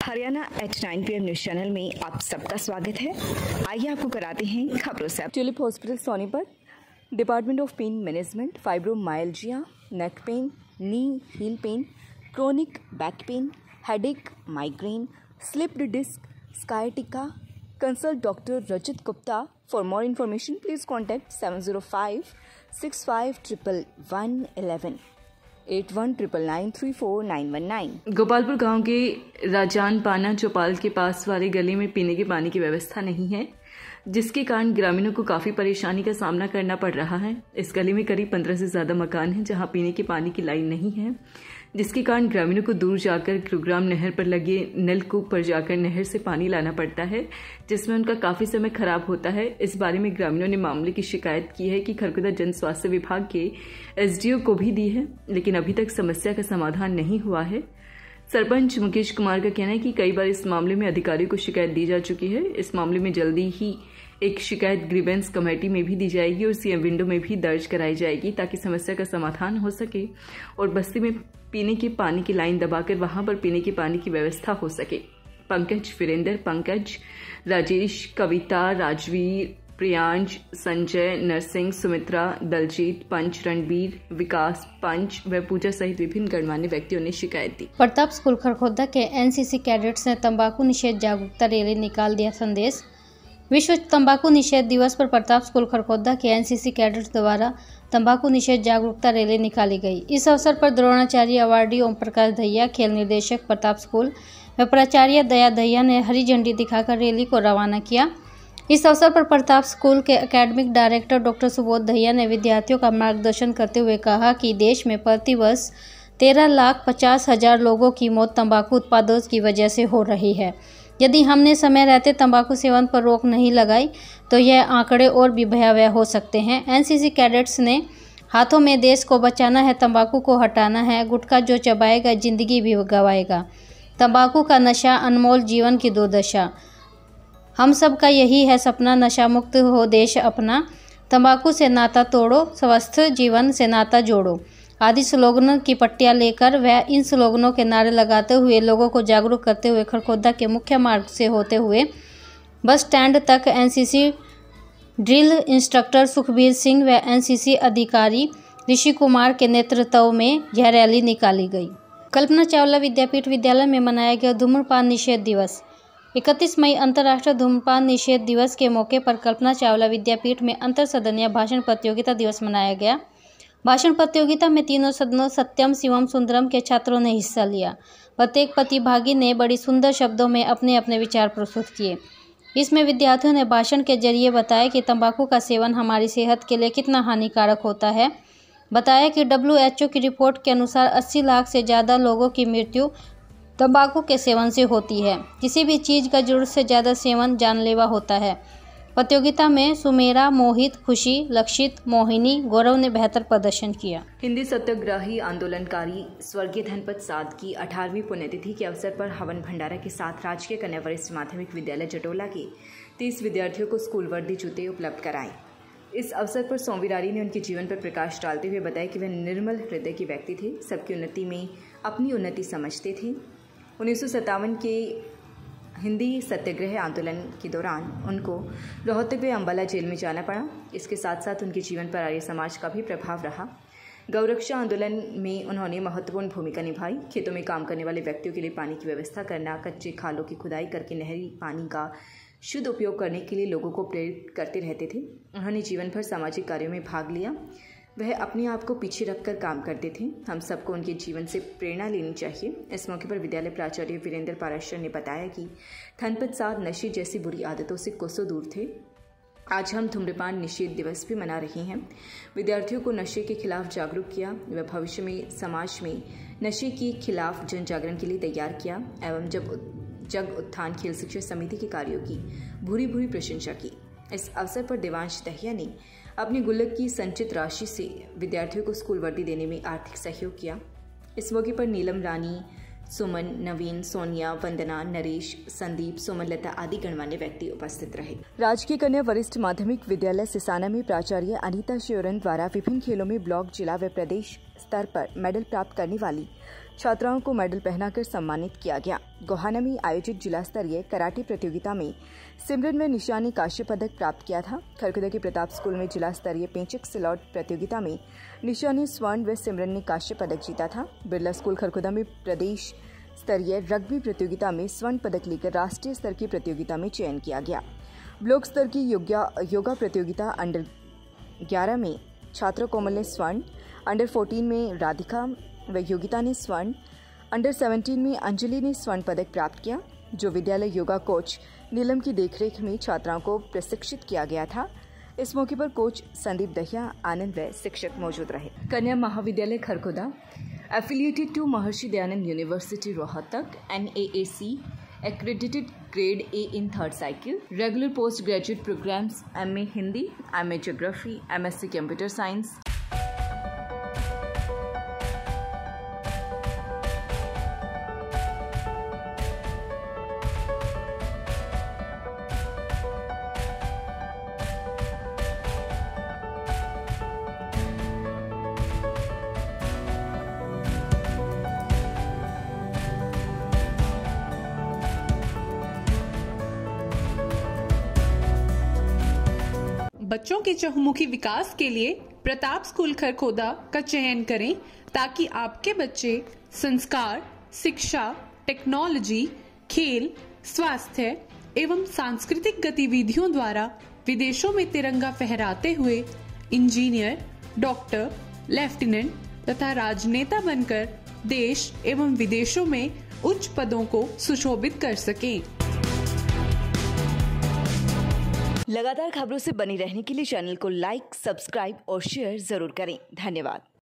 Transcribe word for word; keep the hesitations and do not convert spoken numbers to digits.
Haryana eight nine P M news channel में आप सबका स्वागत है। आइए आपको कराते हैं खबरों से। Tulip hospital Sonipat, department of pain management, fibromyalgia, neck pain, knee heel pain, chronic back pain, headache, migraine, slipped disc, sciatica. Consult doctor Rajat Gupta. For more information please contact seven zero five six five triple one eleven eight one triple nine three four nine one nine. Gopalpur गांव के राजान पाना चौपाल के पास वाले गली में पीने के पानी की व्यवस्था नहीं है, जिसके कारण ग्रामीणों को काफी परेशानी का सामना करना पड़ रहा है। इस गली में करीब पंद्रह से ज्यादा मकान हैं जहां पीने के पानी की लाइन नहीं है, जिसके कारण ग्रामीणों को दूर जाकर गुरुग्राम नहर पर लगे नलकूप पर जाकर नहर से पानी लाना पड़ता है, जिसमें उनका काफी समय खराब होता है। इस बारे में ग्रामीणों ने मामले की शिकायत की है कि खरगोदा जन स्वास्थ्य विभाग के एसडीओ को भी दी है, लेकिन अभी तक समस्या का समाधान नहीं हुआ है। सरपंच मुकेश कुमार का कहना है कि कई बार इस मामले में अधिकारियों को शिकायत दी जा चुकी है। इस मामले में जल्दी ही एक शिकायत ग्रीवेंस कमेटी में भी दी जाएगी और सीएम विंडो में भी दर्ज कराई जाएगी, ताकि समस्या का समाधान हो सके और बस्ती में पीने के पानी की लाइन दबाकर वहां पर पीने के पानी की व्यवस्था हो सके। पंकज, वीरेंद्र, पंकज, राजेश, कविता, राजवीर, प्रियांश, संजय, नरसिंह, सुमित्रा, दलजीत, पंच, रणबीर, विकास, पंच व पूजा सहित विभिन्न गणमान्य व्यक्तियों ने शिकायत दी। प्रताप स्कूल खरखोदा के एनसीसी कैडेट्स ने तंबाकू निषेध जागरूकता रैली निकाल दिया संदेश। विश्व तंबाकू निषेध दिवस पर प्रताप स्कूल खरखोदा के एनसीसी कैडेट्स द्वारा तंबाकू निषेध जागरूकता रैली निकाली गई। इस अवसर पर द्रोणाचार्य अवार्डी ओम प्रकाश दहिया, खेल निर्देशक प्रताप स्कूल व प्राचार्य दया दहिया ने हरी झंडी दिखाकर रैली को रवाना किया। इस अवसर पर प्रताप स्कूल के academic director doctor Subodh Dahiya ने विद्यार्थियों का मार्गदर्शन करते हुए कहा कि देश में प्रति वर्ष तेरह लाख पचास हजार लोगों की मौत तंबाकू उत्पादों की वजह से हो रही है। यदि हमने समय रहते तंबाकू सेवन पर रोक नहीं लगाई तो यह आंकड़े और भी भयावह हो सकते हैं। एनसीसी कैडेट्स ने हाथों में देश को बचाना है, तंबाकू को हटाना है, गुटखा जो चबाएगा जिंदगी भी गवाएगा। तंबाकू का नशा, अनमोल जीवन की दुर्दशा। हम सब का यही है सपना, नशा मुक्त हो देश अपना। तंबाकू से नाता तोड़ो, स्वस्थ जीवन से नाता जोड़ो आदि स्लोगनों की पट्टियां लेकर वह इन स्लोगनों के नारे लगाते हुए लोगों को जागरूक करते हुए खरखोदा के मुख्य मार्ग से होते हुए बस स्टैंड तक NCC drill instructor Sukhbir Singh व एनसीसी अधिकारी ऋषि कुमार के नेतृत्व में यह रैली निकाली गई। कल्पना चावला विद्यापीठ विद्यालय में मनाया गया धूम्रपान निषेध दिवस। इकतीस मई अंतर्राष्ट्रीय धूम्रपान निषेध दिवस के मौके पर कल्पना चावला विद्यापीठ में अंतर सदनीय भाषण प्रतियोगिता दिवस मनाया गया। भाषण प्रतियोगिता में तीनों सदनों सत्यम, शिवम, सुंदरम के छात्रों ने हिस्सा लिया। प्रत्येक प्रतिभागी ने बड़ी सुंदर शब्दों में अपने अपने विचार प्रस्तुत किए। इसमें विद्यार्थियों ने भाषण के जरिए बताया कि तंबाकू का सेवन हमारी सेहत के लिए कितना हानिकारक होता है। बताया कि डब्ल्यू एच ओ की रिपोर्ट के अनुसार अस्सी लाख से ज़्यादा लोगों की मृत्यु तंबाकू के सेवन से होती है। किसी भी चीज़ का जरूरत से ज़्यादा सेवन जानलेवा होता है। प्रतियोगिता में सुमेरा, मोहित, खुशी, लक्षित, मोहिनी, गौरव ने बेहतर प्रदर्शन किया। हिंदी सत्याग्रही आंदोलनकारी स्वर्गीय धनपत साध की अठारहवीं पुण्यतिथि के अवसर पर हवन भंडारा के साथ राजकीय कन्या वरिष्ठ माध्यमिक विद्यालय जटोला के तीस विद्यार्थियों को स्कूल वर्दी जूते उपलब्ध कराए। इस अवसर पर सोमवीरारी ने उनके जीवन पर प्रकाश डालते हुए बताया कि वह निर्मल हृदय के व्यक्ति थे, सबकी उन्नति में अपनी उन्नति समझते थे। उन्नीस सौ सत्तावन के हिंदी सत्याग्रह आंदोलन के दौरान उनको रोहतक व अम्बाला जेल में जाना पड़ा। इसके साथ साथ उनके जीवन पर आर्य समाज का भी प्रभाव रहा। गौरक्षा आंदोलन में उन्होंने महत्वपूर्ण भूमिका निभाई। खेतों में काम करने वाले व्यक्तियों के लिए पानी की व्यवस्था करना, कच्चे खालों की खुदाई करके नहरी पानी का शुद्ध उपयोग करने के लिए लोगों को प्रेरित करते रहते थे। उन्होंने जीवन भर सामाजिक कार्यों में भाग लिया। वह अपने आप को पीछे रखकर काम करते थे। हम सबको उनके जीवन से प्रेरणा लेनी चाहिए। इस मौके पर विद्यालय प्राचार्य वीरेंद्र पाराशर ने बताया कि धनपत साध नशे जैसी बुरी आदतों से कोसों दूर थे। आज हम धूम्रपान निषेध दिवस भी मना रहे हैं। विद्यार्थियों को नशे के खिलाफ जागरूक किया व भविष्य में समाज में नशे के खिलाफ जन जागरण के लिए तैयार किया एवं जब जग उत्थान खेल शिक्षा समिति के कार्यों की भूरी भूरी प्रशंसा की। इस अवसर पर देवांश दहिया ने अपनी गुल्लक की संचित राशि से विद्यार्थियों को स्कूल वर्दी देने में आर्थिक सहयोग किया। इस मौके पर नीलम रानी, सुमन, नवीन, सोनिया, वंदना, नरेश, संदीप, सोमलता आदि गणमान्य व्यक्ति उपस्थित रहे। राजकीय कन्या वरिष्ठ माध्यमिक विद्यालय सिसाना में प्राचार्य अनीता श्योरन द्वारा विभिन्न खेलों में ब्लॉक, जिला व प्रदेश स्तर पर मेडल प्राप्त करने वाली छात्राओं को मेडल पहनाकर सम्मानित किया गया। गोहाना में आयोजित जिला स्तरीय कराटे प्रतियोगिता में सिमरन में निशानी कांस्य पदक प्राप्त किया था। खरखुदा के प्रताप स्कूल में जिला स्तरीय पेंचक सिलौट प्रतियोगिता में निशानी स्वर्ण व सिमरन ने कांस्य पदक जीता था। बिरला स्कूल खरखुदा में प्रदेश स्तरीय रग्बी प्रतियोगिता में स्वर्ण पदक लेकर राष्ट्रीय स्तर की प्रतियोगिता में चयन किया गया। ब्लॉक स्तर की योगा योगा प्रतियोगिता अंडर ग्यारह में छात्रा कोमल ने स्वर्ण, अंडर फोर्टीन में राधिका व योगिता ने स्वर्ण, अंडर सेवेंटीन में अंजलि ने स्वर्ण पदक प्राप्त किया। जो विद्यालय योगा कोच नीलम की देखरेख में छात्राओं को प्रशिक्षित किया गया था। इस मौके पर कोच संदीप दहिया, आनंद व शिक्षक मौजूद रहे। कन्या महाविद्यालय Kharkhoda affiliated to Maharshi Dayanand university Rohtak, N A A C accredited grade A in third cycle, regular postgraduate programs M A Hindi, M A Geography, M S c Computer Science. बच्चों के चहुमुखी विकास के लिए प्रताप स्कूल खरखोदा का चयन करें ताकि आपके बच्चे संस्कार, शिक्षा, टेक्नोलॉजी, खेल, स्वास्थ्य एवं सांस्कृतिक गतिविधियों द्वारा विदेशों में तिरंगा फहराते हुए इंजीनियर, डॉक्टर, लेफ्टिनेंट तथा राजनेता बनकर देश एवं विदेशों में उच्च पदों को सुशोभित कर सकें। लगातार खबरों से बनी रहने के लिए चैनल को लाइक, सब्सक्राइब और शेयर जरूर करें। धन्यवाद।